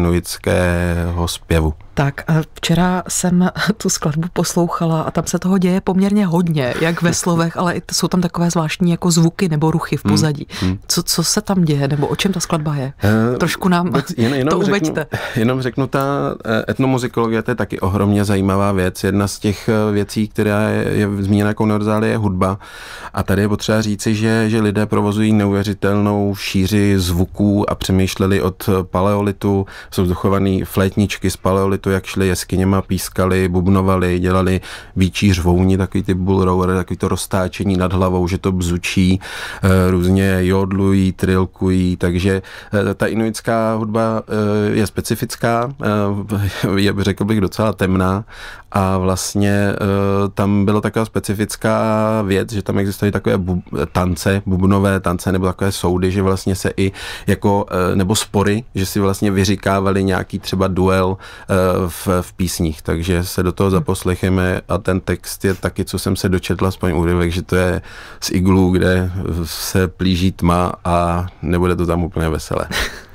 inuitského zpěvu. Tak, včera jsem tu skladbu poslouchala a tam se toho děje poměrně hodně, jak ve slovech, ale jsou tam takové zvláštní jako zvuky nebo ruchy v pozadí. Hmm, hmm. Co, co se tam děje, nebo o čem ta skladba je? Uh, Trošku nám jen, jenom to uveďte. Řeknu, jenom řeknu, ta etnomuzikologie, to je taky ohromně zajímavá věc. Jedna z těch věcí, která je, je zmíněna jako univerzálie, je hudba. A tady je potřeba říci, že, že lidé provozují neuvěřitelnou šíři zvuků a přemýšleli od paleolitu, jsou dochovaný flétničky z paleolitu, jak šli jeskyněma, pískali, bubnovali, dělali víčí řvouni, takový ty bullrower, takový to roztáčení nad hlavou, že to bzučí, různě jodlují, trilkují, takže ta inuitská hudba je specifická, je, řekl bych, docela temná a vlastně tam byla taková specifická věc, že tam existují takové bub, tance, bubnové tance nebo takové soudy, že vlastně se i jako, nebo spory, že si vlastně vyříkávali nějaký třeba duel v, v písních, takže se do toho zaposlecheme a ten text je taky, co jsem se dočetla, aspoň úryvek, že to je z iglu, kde se plíží tma a nebude to tam úplně veselé.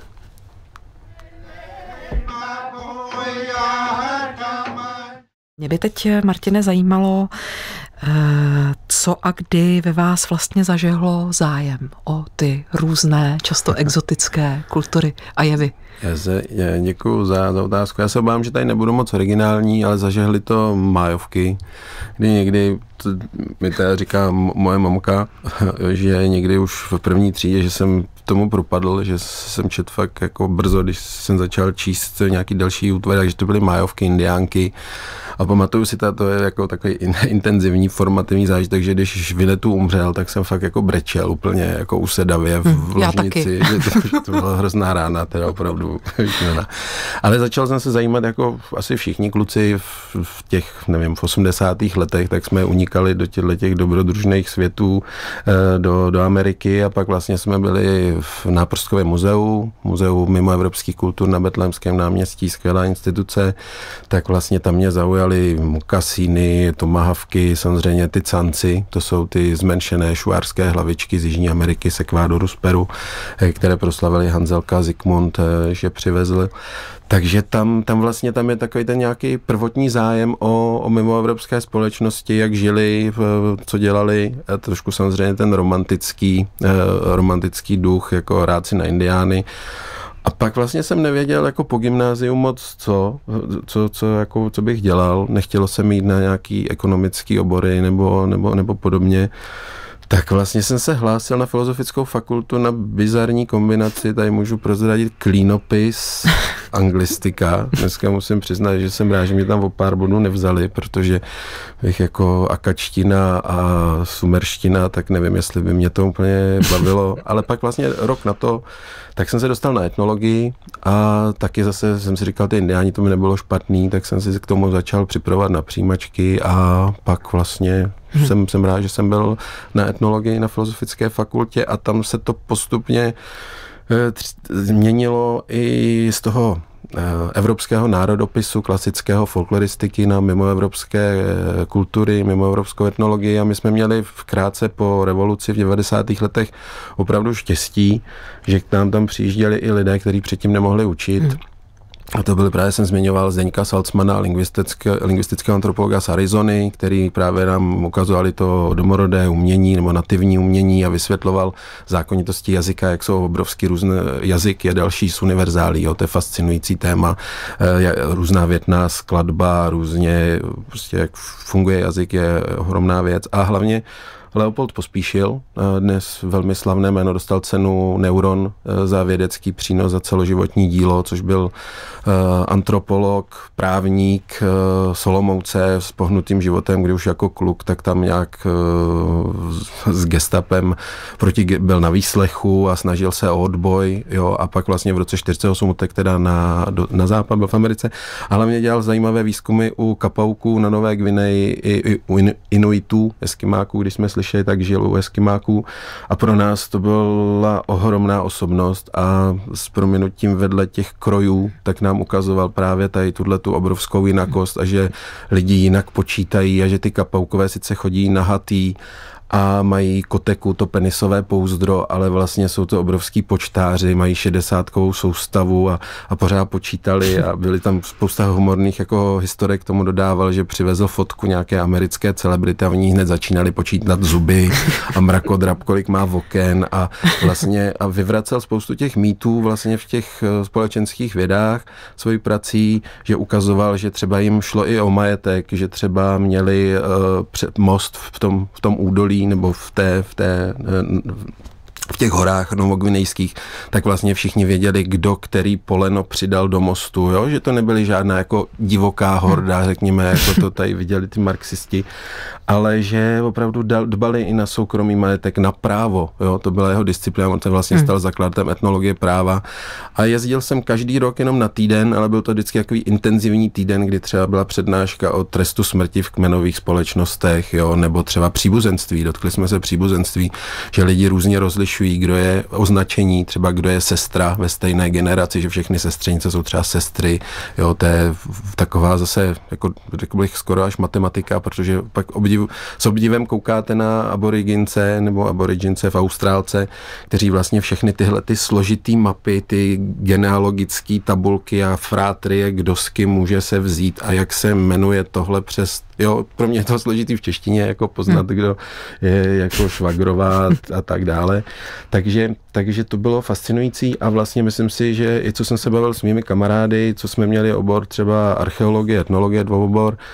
Mě by teď, Martine, zajímalo, co a kdy ve vás vlastně zažehlo zájem o ty různé, často exotické kultury a jevy. Já se děkuju za, za otázku. Já se obávám, že tady nebudu moc originální, ale zažehly to májovky, kdy někdy, mi teda říká moje mamka, že někdy už v první třídě, že jsem tomu propadl, že jsem četl fakt jako brzo, když jsem začal číst nějaký další útvar, takže to byly májovky, indiánky a pamatuju si, to je jako takový in, intenzivní formativní zážitek, že když Winnetou umřel, tak jsem fakt jako brečel úplně jako usedavě v, v ložnici, že to, že to byla hrozná rána, teda opravdu. Ale začal jsem se zajímat jako asi všichni kluci v, v těch, nevím, v osmdesátých letech, tak jsme unikali do těchto těch dobrodružných světů do, do Ameriky a pak vlastně jsme byli v Náprskovém muzeu, muzeu mimoevropských kultur na Betlémském náměstí, skvělá instituce, tak vlastně tam mě zaujaly mokasíny, tomahawky, samozřejmě ty canci, to jsou ty zmenšené šuárské hlavičky z Jižní Ameriky, z Ekvádoru, z Peru, které proslavili Hanzelka Zikmund, že přivezl. Takže tam, tam vlastně tam je takový ten nějaký prvotní zájem o, o mimoevropské společnosti, jak žili, co dělali, a trošku samozřejmě ten romantický, romantický duch, jako rád si na indiány. A pak vlastně jsem nevěděl jako po gymnáziu moc co, co, co, jako, co bych dělal. Nechtělo se mít na nějaký ekonomický obory nebo, nebo, nebo podobně. Tak vlastně jsem se hlásil na filozofickou fakultu na bizarní kombinaci, tady můžu prozradit klínopis, anglistika. Dneska musím přiznat, že jsem rád, že mě tam o pár bodů nevzali, protože bych jako akačtina a sumerština, tak nevím, jestli by mě to úplně bavilo. Ale pak vlastně rok na to, tak jsem se dostal na etnologii a taky zase jsem si říkal, ty indiáni, to mi nebylo špatný, tak jsem si k tomu začal připravovat na přijímačky a pak vlastně hmm. jsem, jsem rád, že jsem byl na etnologii na filozofické fakultě a tam se to postupně změnilo i z toho evropského národopisu, klasického folkloristiky na mimoevropské kultury, mimoevropskou etnologii a my jsme měli krátce po revoluci v devadesátých letech opravdu štěstí, že k nám tam přijížděli i lidé, kteří předtím nemohli učit. Hmm. A to byly právě, jsem zmiňoval Zdeňka Salcmana, lingvistické, lingvistického antropologa z Arizony, který právě nám ukazovali to domorodé umění nebo nativní umění a vysvětloval zákonitosti jazyka, jak jsou obrovský různé, jazyk je další z univerzálí, jo, to je fascinující téma, různá větná skladba, různě, prostě jak funguje jazyk je ohromná věc a hlavně Leopold Pospíšil, dnes velmi slavné jméno, dostal cenu Neuron za vědecký přínos, za celoživotní dílo, což byl antropolog, právník z Olomouce s pohnutým životem, kdy už jako kluk, tak tam nějak s gestapem proti, byl na výslechu a snažil se o odboj, jo, a pak vlastně v roce čtyřicet osm utek teda na, na západ, byl v Americe, a hlavně dělal zajímavé výzkumy u kapauků na Nové Gvineji i, i u Inuitů, Eskimáků, když jsme slyšeli, tak žil u Eskimáků a pro nás to byla ohromná osobnost a s prominutím vedle těch krojů, tak nám ukazoval právě tady tuhletu obrovskou jinakost a že lidi jinak počítají a že ty kapaukové sice chodí nahatý a mají koteku, to penisové pouzdro, ale vlastně jsou to obrovský počtáři, mají šedesátkovou soustavu a, a pořád počítali a byly tam spousta humorných jako historek, k tomu dodával, že přivezl fotku nějaké americké celebrity a v ní hned začínali počítat zuby a mrakodrap, kolik má oken a vlastně a vyvracel spoustu těch mýtů vlastně v těch společenských vědách svojí prací, že ukazoval, že třeba jim šlo i o majetek, že třeba měli uh, most v tom, v tom údolí nebo v té, v té v těch horách novogvinejských, tak vlastně všichni věděli, kdo který poleno přidal do mostu, jo? Že to nebyly žádná jako divoká horda, řekněme, jako to tady viděli ty marxisti, ale že opravdu dbali i na soukromý majetek, na právo, jo? To byla jeho disciplína, on se vlastně stal zakladatelem etnologie práva a jezdil jsem každý rok jenom na týden, ale byl to vždycky takový intenzivní týden, kdy třeba byla přednáška o trestu smrti v kmenových společnostech, jo? Nebo třeba příbuzenství, dotkli jsme se příbuzenství, že lidi různě rozlišují, kdo je označení, třeba kdo je sestra ve stejné generaci, že všechny sestřenice jsou třeba sestry, jo, to je taková zase, jako řekl bych skoro až matematika, protože pak obdiv, s obdivem koukáte na aborigince nebo aborigince v Austrálce, kteří vlastně všechny tyhle ty složitý mapy, ty genealogické tabulky a frátrie, kdo s kým může se vzít a jak se jmenuje tohle přes, jo, pro mě je to složitý v češtině, jako poznat, hmm. kdo je jako švagrová a tak dále. Takže, takže to bylo fascinující a vlastně myslím si, že i co jsem se bavil s mými kamarády, co jsme měli obor třeba archeologie, etnologie, dvoubor,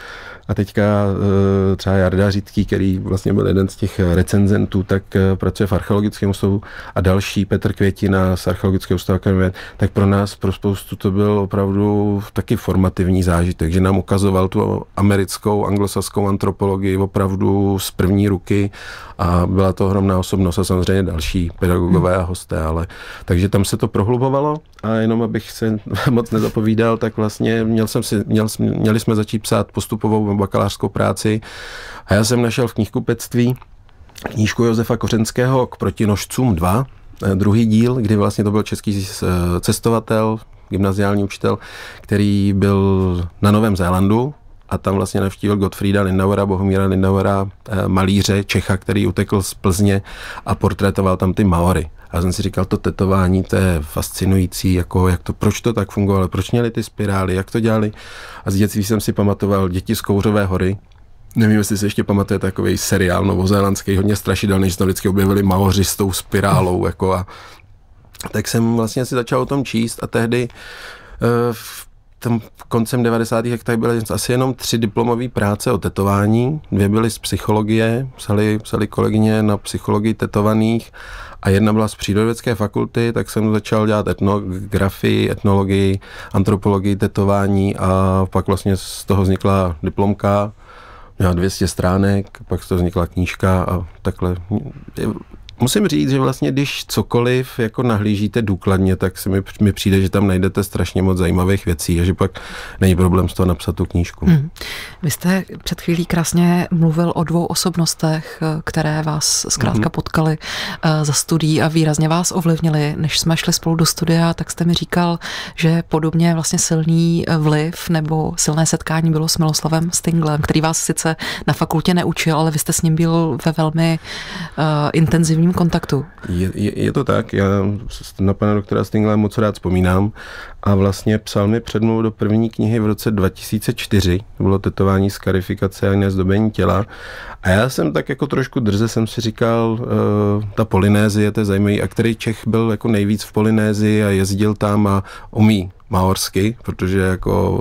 A teďka třeba Jarda Řídký, který vlastně byl jeden z těch recenzentů, tak pracuje v Archeologickém ústavu a další Petr Květina z Archeologického ústavu akademie, tak pro nás, pro spoustu to byl opravdu taky formativní zážitek, že nám ukazoval tu americkou, anglosaskou antropologii opravdu z první ruky a byla to ohromná osobnost a samozřejmě další pedagogové a hosté, ale takže tam se to prohlubovalo a jenom abych se moc nezapovídal, tak vlastně měl jsem si, měl, měli jsme začít psát postupovou bakalářskou práci a já jsem našel v knihkupectví knížku Josefa Kořenského K protinožcům dva, druhý díl, kdy vlastně to byl český cestovatel, gymnaziální učitel, který byl na Novém Zélandu a tam vlastně navštívil Gottfrieda Lindauera, Bohumíra Lindauera, malíře Čecha, který utekl z Plzně a portrétoval tam ty Maory. A jsem si říkal, to tetování, to je fascinující, jako jak to, proč to tak fungovalo, proč měli ty spirály, jak to dělali. A z dětství jsem si pamatoval Děti z Kouřové hory. Nevím, jestli si ještě pamatuje takový seriál novozélandský, hodně strašidelný, že tam vždycky objevili Maoři s tou spirálou. Jako a, tak jsem vlastně si začal o tom číst a tehdy v tom koncem devadesátých letech tady byly asi jenom tři diplomové práce o tetování. Dvě byly z psychologie, psali, psali kolegyně na psychologii tetovaných a jedna byla z přírodovědecké fakulty, tak jsem začal dělat etnografii, etnologii, antropologii tetování a pak vlastně z toho vznikla diplomka, měla dvě stě stránek, pak z toho vznikla knížka a takhle. Musím říct, že vlastně když cokoliv jako nahlížíte důkladně, tak se mi, mi přijde, že tam najdete strašně moc zajímavých věcí a že pak není problém z toho napsat tu knížku. Hmm. Vy jste před chvílí krásně mluvil o dvou osobnostech, které vás zkrátka hmm. potkali za studií a výrazně vás ovlivnili. Než jsme šli spolu do studia, tak jste mi říkal, že podobně vlastně silný vliv nebo silné setkání bylo s Miloslavem Stinglem, který vás sice na fakultě neučil, ale vy jste s ním byl ve velmi uh, intenzivním kontaktu. Je, je, je to tak, já na pana doktora Stingla moc rád vzpomínám a vlastně psal mi předmluvu do první knihy v roce dva tisíce čtyři, to bylo tetování, skarifikace a nezdobení těla a já jsem tak jako trošku drze jsem si říkal, uh, ta Polynézie, to je zajímavý, a který Čech byl jako nejvíc v Polynésii a jezdil tam a umí maorsky, protože jako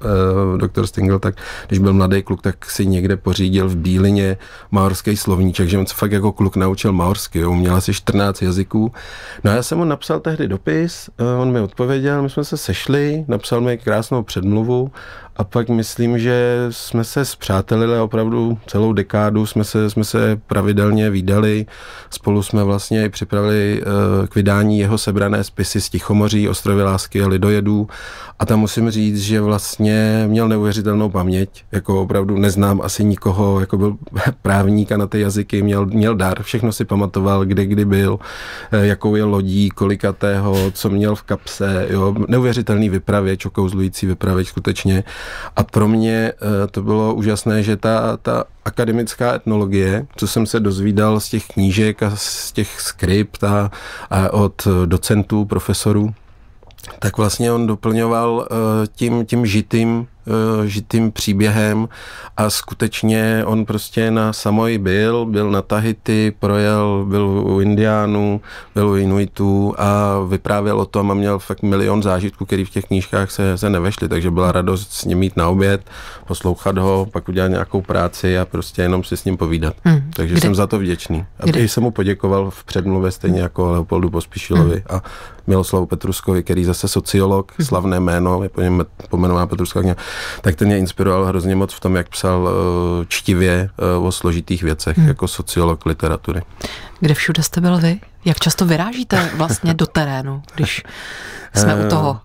uh, doktor Stingl, tak když byl mladý kluk, tak si někde pořídil v Bílině maorský slovníček, že on se fakt jako kluk naučil maorsky, jo, uměl asi čtrnáct jazyků. No a já jsem mu napsal tehdy dopis, uh, on mi odpověděl, my jsme se sešli, napsal mi krásnou předmluvu a pak myslím, že jsme se spřátelili a opravdu celou dekádu jsme se, jsme se pravidelně vídali. Spolu jsme vlastně i připravili uh, k vydání jeho sebrané spisy z Tichomoří, Ostrovy lásky a lidojedů. A tam musím říct, že vlastně měl neuvěřitelnou paměť. Jako opravdu neznám asi nikoho, jako byl právník a na ty jazyky měl, měl dar. Všechno si pamatoval, kde kdy byl, jakou je lodí, kolikatého, co měl v kapse. Jo. Neuvěřitelný vypravěč, okouzlující vypravěč skutečně. A pro mě to bylo úžasné, že ta, ta akademická etnologie, co jsem se dozvídal z těch knížek a z těch skript a, a od docentů, profesorů, tak vlastně on doplňoval uh, tím, tím žitým, uh, žitým příběhem a skutečně on prostě na Samoji byl, byl na Tahiti, projel, byl u Indiánů, byl u Inuitů a vyprávěl o tom a měl fakt milion zážitků, který v těch knížkách se, se nevešly, takže byla radost s ním jít na oběd, poslouchat ho, pak udělat nějakou práci a prostě jenom si s ním povídat. Hmm. Takže Kdy? jsem za to vděčný. A když jsem mu poděkoval v předmluvě stejně jako Leopoldu Pospíšilovi hmm. a Miloslavu Petruskovi, který zase sociolog, hmm. slavné jméno, je po něm pomenovaná Petruská kniha, tak ten mě inspiroval hrozně moc v tom, jak psal uh, čtivě uh, o složitých věcech, hmm. jako sociolog literatury. Kde všude jste byl vy? Jak často vyrážíte vlastně do terénu, když jsme u toho?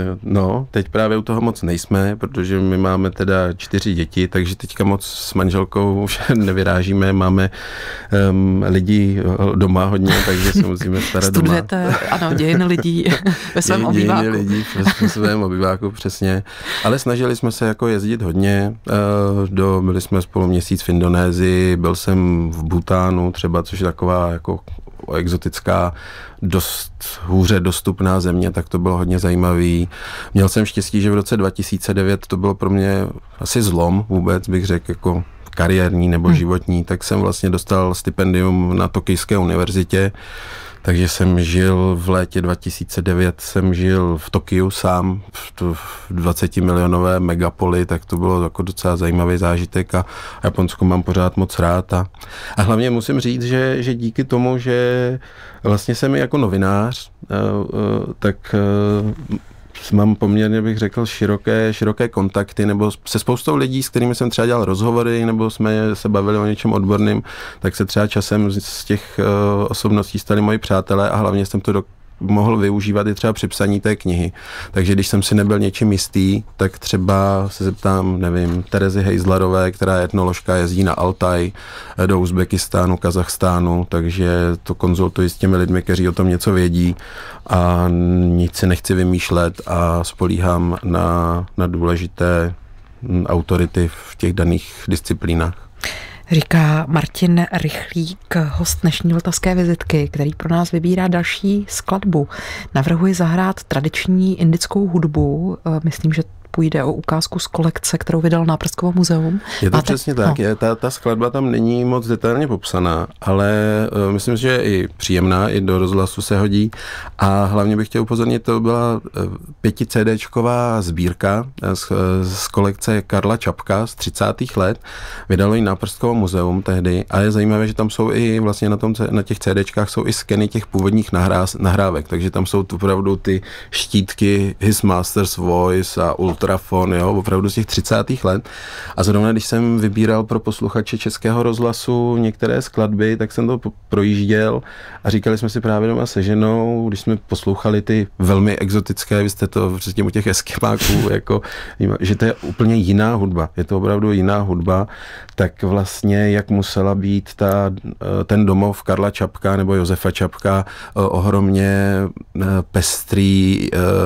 No, teď právě u toho moc nejsme, protože my máme teda čtyři děti, takže teďka moc s manželkou už nevyrážíme, máme um, lidi doma hodně, takže se musíme starat Studujete, doma. ano, dějiny lidí ve svém obyváku. Dějiny lidí ve svém obyváku, přesně. Ale snažili jsme se jako jezdit hodně, do, byli jsme spolu měsíc v Indonésii, byl jsem v Bhutánu třeba, což je taková jako exotická, dost hůře dostupná země, tak to bylo hodně zajímavý. Měl jsem štěstí, že v roce dva tisíce devět to bylo pro mě asi zlom vůbec, bych řekl, jako kariérní nebo hmm. životní, tak jsem vlastně dostal stipendium na Tokijské univerzitě, Takže jsem žil v létě dva tisíce devět, jsem žil v Tokiu sám, v dvacetimilionové megapoli, tak to bylo jako docela zajímavý zážitek a Japonsko mám pořád moc rád. A, a hlavně musím říct, že, že díky tomu, že vlastně jsem jako novinář, tak mám poměrně, bych řekl, široké, široké kontakty, nebo se spoustou lidí, s kterými jsem třeba dělal rozhovory, nebo jsme se bavili o něčem odborným, tak se třeba časem z těch uh, osobností stali moji přátelé a hlavně jsem to do, mohl využívat i třeba při psaní té knihy. Takže když jsem si nebyl něčím jistý, tak třeba se zeptám, nevím, Terezy Hejzlarové, která je etnoložka, jezdí na Altaj do Uzbekistánu, Kazachstánu, takže to konzultuji s těmi lidmi, kteří o tom něco vědí a nic si nechci vymýšlet a spolíhám na, na důležité autority v těch daných disciplínách. Říká Martin Rychlík, host dnešní vltavské vizitky, který pro nás vybírá další skladbu. Navrhuji zahrát tradiční indickou hudbu. Myslím, že půjde o ukázku z kolekce, kterou vydal Náprskovo muzeum. Je to Máte... přesně tak. No. Je, ta, ta skladba tam není moc detailně popsaná, ale uh, myslím, že je i příjemná, i do rozhlasu se hodí. A hlavně bych chtěl upozornit, to byla pěti CDčková sbírka z, z kolekce Karla Čapka z třicátých let. Vydalo ji Náprskovo muzeum tehdy a je zajímavé, že tam jsou i vlastně na, tom, na těch CDčkách jsou i skeny těch původních nahrá, nahrávek, takže tam jsou opravdu ty štítky His Master's Voice a ultrafon, jo, opravdu z těch třicátých let. A zrovna, když jsem vybíral pro posluchače Českého rozhlasu některé skladby, tak jsem to projížděl a říkali jsme si právě doma se ženou, když jsme poslouchali ty velmi exotické, vy jste to předtím u těch eskimáků, jako, že to je úplně jiná hudba, je to opravdu jiná hudba, tak vlastně jak musela být ta, ten domov Karla Čapka nebo Josefa Čapka ohromně pestrý,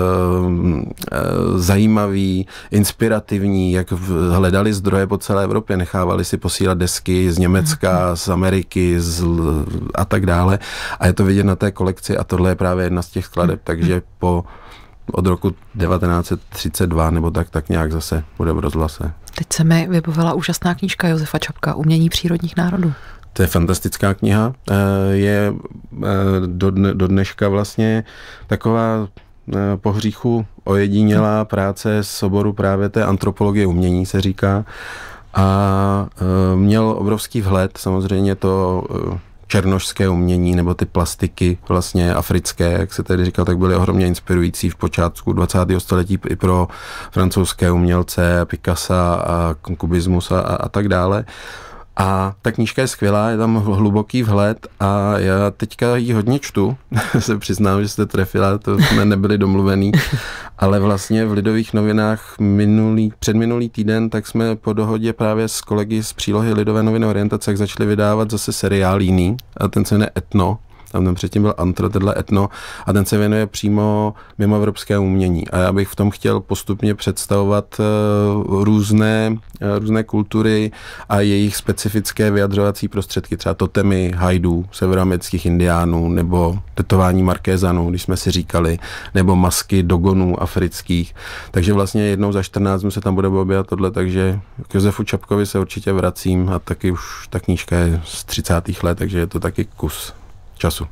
zajímavý, inspirativní, jak hledali zdroje po celé Evropě, nechávali si posílat desky z Německa, z Ameriky z, a tak dále. A je to vidět na té kolekci a tohle je právě jedna z těch skladeb, takže po od roku devatenáct set třicet dva nebo tak, tak nějak zase bude v rozhlase. Teď se mi vybavila úžasná knížka Josefa Čapka, Umění přírodních národů. To je fantastická kniha. Je do, dne, do dneška vlastně taková po hříchu ojedinělá práce z oboru právě té antropologie umění, se říká. A měl obrovský vhled, samozřejmě to černošské umění nebo ty plastiky vlastně africké, jak se tady říkal, tak byly ohromně inspirující v počátku dvacátého století i pro francouzské umělce, Picasso a kubismus a, a tak dále. A ta knížka je skvělá, je tam hluboký vhled a já teďka ji hodně čtu, se přiznám, že jste trefila, to jsme nebyli domluvený, ale vlastně v Lidových novinách minulý, předminulý týden, tak jsme po dohodě právě s kolegy z přílohy Lidové noviny Orientace, jak začali vydávat zase seriál jiný a ten se jmenuje Etno. Tam ten předtím byl Antro, tenhle Etno a ten se věnuje přímo mimo evropské umění. A já bych v tom chtěl postupně představovat uh, různé, uh, různé kultury a jejich specifické vyjadřovací prostředky, třeba totemy hajdů, severoamerických indiánů, nebo tetování Markézanů, když jsme si říkali, nebo masky dogonů afrických. Takže vlastně jednou za čtrnáct dnů se tam bude objevovat tohle, takže k Josefu Čapkovi se určitě vracím a taky už ta knížka je z třicátých let, takže je to taky kus času.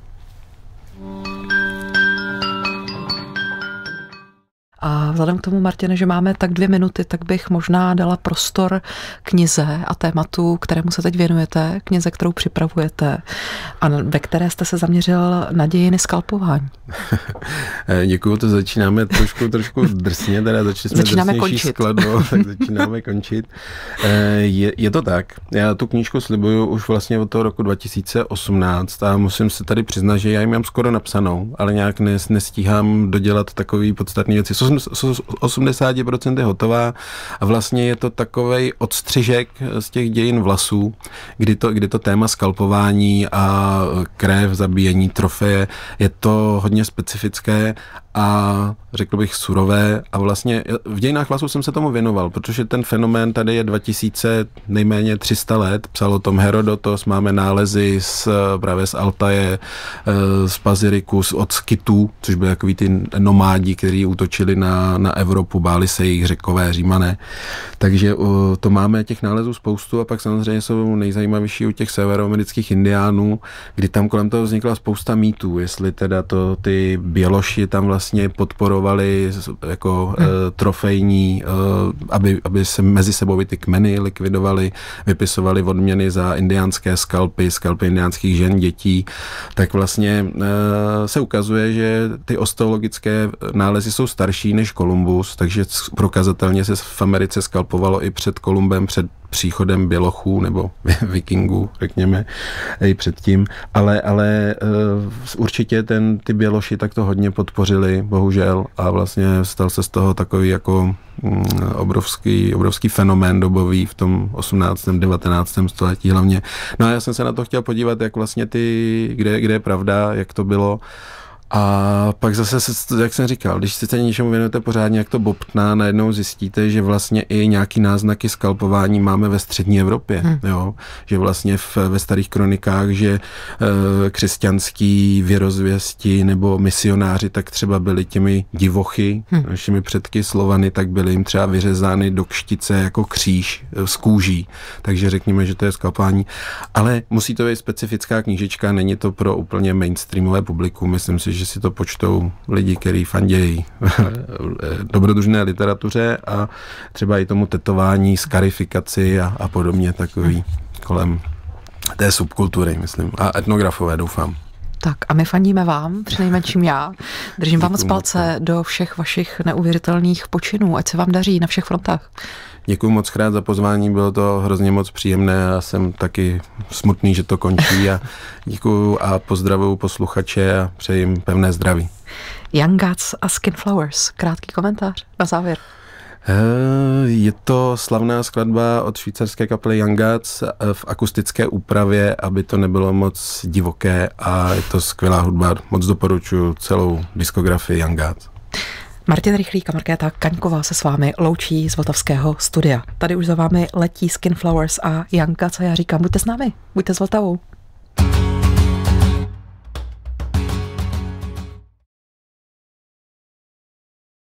A vzhledem k tomu, Martine, že máme tak dvě minuty, tak bych možná dala prostor knize a tématu, kterému se teď věnujete, knize, kterou připravujete a ve které jste se zaměřil na dějiny skalpování. Děkuju, to začínáme trošku, trošku drsně, teda začali jsme začínáme drsnější skladbou, tak začínáme končit. Je, je to tak. Já tu knížku slibuju už vlastně od toho roku dva tisíce osmnáct a musím se tady přiznat, že já ji mám skoro napsanou, ale nějak nes, nestíhám dodělat takový podstatný věci. osmdesát procent je hotová a vlastně je to takovej odstřižek z těch dějin vlasů, kdy to, kdy to téma skalpování a krev, zabíjení, trofeje, je to hodně specifické a řekl bych surové a vlastně v dějinách hlasu jsem se tomu věnoval, protože ten fenomén tady je dva tisíce, nejméně tři sta let, psal o tom Herodotos, máme nálezy z, právě z Altaje, z Paziriku, od Skytů, což byly takový ty nomádi, kteří útočili na, na Evropu, báli se jich Řekové, Římané. Takže to máme těch nálezů spoustu a pak samozřejmě jsou nejzajímavější u těch severoamerických indiánů, kdy tam kolem toho vznikla spousta mýtů, jestli teda to ty běloši tam vlastně podporovali jako hmm. e, trofejní, e, aby, aby se mezi sebou ty kmeny likvidovali, vypisovali odměny za indiánské skalpy, skalpy indiánských žen, dětí, tak vlastně e, se ukazuje, že ty osteologické nálezy jsou starší než Kolumbus, takže prokazatelně se v Americe skalpovalo i před Kolumbem, před příchodem bělochů nebo vikingů, řekněme, i předtím, ale, ale uh, určitě ten, ty běloši tak to hodně podpořili, bohužel, a vlastně stal se z toho takový jako um, obrovský, obrovský fenomén dobový v tom osmnáctém devatenáctém století hlavně. No a já jsem se na to chtěl podívat, jak vlastně ty, kde, kde je pravda, jak to bylo. A pak zase, jak jsem říkal, když se něčemu věnujete pořádně, jak to bobtná, najednou zjistíte, že vlastně i nějaký náznaky skalpování máme ve střední Evropě. Hmm. Jo? Že vlastně v, ve starých kronikách, že e, křesťanský věrozvěsti nebo misionáři tak třeba byli těmi divochy, hmm. našimi předky Slovany, tak byly jim třeba vyřezány do kštice jako kříž z kůží. Takže řekněme, že to je skalpování. Ale musí to být specifická knížečka, není to pro úplně mainstreamové publikum. Myslím si, že si to počtou lidi, kteří fandějí dobrodružné literatuře a třeba i tomu tetování, skarifikaci a, a podobně takový kolem té subkultury, myslím. A etnografové, doufám. Tak a my fandíme vám, přinejmenším já. Držím vám z palce do všech vašich neuvěřitelných počinů. Ať se vám daří na všech frontách. Děkuji moc krát za pozvání, bylo to hrozně moc příjemné a jsem taky smutný, že to končí a děkuji a pozdravuju posluchače a přeji jim pevné zdraví. Young Gods a Skinflowers, krátký komentář na závěr. Je to slavná skladba od švýcarské kapely Young Gods v akustické úpravě, aby to nebylo moc divoké a je to skvělá hudba, moc doporučuji celou diskografii Young Gods. Martin Rychlík a Markéta Kaňková se s vámi loučí z Vltavského studia. Tady už za vámi letí Skinflowers a Young Gods a já říkám, buďte s námi, buďte s Vltavou.